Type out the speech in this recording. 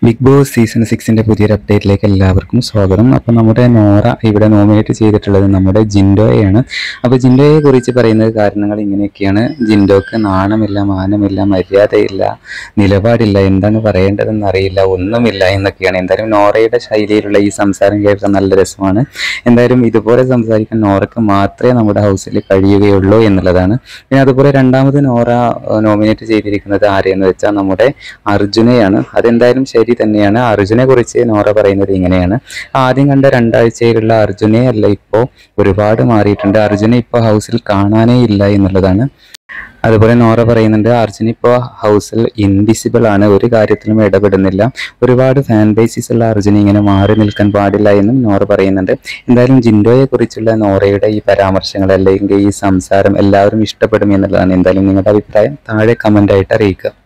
Big boss season 6 പുതിയൊരു അപ്ഡേറ്റിലേക്ക് എല്ലാവർക്കും സ്വാഗതം. അപ്പോൾ നമ്മുടെ നോറ ഇവിടെ നോമിനേറ്റ് ചെയ്തിട്ടുള്ളത് നമ്മുടെ ജിൻഡോയെയാണ്. അപ്പോൾ ജിൻഡോയെ കുറിച്ച് പറയുന്നത് കാരണങ്ങൾ ഇങ്ങനെയൊക്കെയാണ്. ജിൻഡോക്ക് നാണമില്ല, മാനമില്ല, മര്യാദയില്ല, നിലപാടില്ല, എന്താണ് പറയേണ്ടതെന്ന് അറിയില്ല, ഒന്നുമില്ല എന്നൊക്കെയാണ്. എന്തായാലും നോറയുടെ ശൈലിയിലുള്ള ഈ സംസാരം കേൾക്കാൻ നല്ല രസമാണ്. എന്തായാലും ഇതുപോലെ സംസാരിക്കാൻ നോറയ്ക്ക് മാത്രമേ നമ്മുടെ ഹൗസിൽ കഴിയുകയുള്ളൂ എന്നുള്ളതാണ്. പിന്നെ അതുപോലെ രണ്ടാമത് നോറ നോമിനേറ്റ് ചെയ്തിരിക്കുന്നത് ആരെയെന്ന് വെച്ചാൽ നമ്മുടെ അർജുനെയാണ്. അതെന്തായാലും ശരി തന്നെയാണ്. അർജുനെ കുറിച്ച് നോറ പറയുന്നത് ഇങ്ങനെയാണ്: ആദ്യം കണ്ട രണ്ടാഴ്ചയിലുള്ള അർജുനെ അല്ല, ഇപ്പോൾ ഒരുപാട് മാറിയിട്ടുണ്ട്. അർജുനെ ഇപ്പോൾ ഹൗസിൽ കാണാനേ ഇല്ല എന്നുള്ളതാണ്. അതുപോലെ നോറ പറയുന്നുണ്ട്, അർജുൻ ഇപ്പോൾ ഹൗസിൽ ഇൻവിസിബിൾ ആണ്, ഒരു കാര്യത്തിലും ഇടപെടുന്നില്ല. ഒരുപാട് ഫാൻ ബേസിസ് ഉള്ള അർജുൻ ഇങ്ങനെ മാറി നിൽക്കാൻ പാടില്ല എന്നും നോറ പറയുന്നുണ്ട്. എന്തായാലും ജിൻഡോയെ കുറിച്ചുള്ള നോറയുടെ ഈ പരാമർശങ്ങൾ അല്ലെങ്കിൽ ഈ സംസാരം എല്ലാവരും ഇഷ്ടപ്പെടും എന്നുള്ളതാണ്. എന്തായാലും നിങ്ങളുടെ അഭിപ്രായം താഴെ കമൻ്റായിട്ട് അറിയിക്കുക.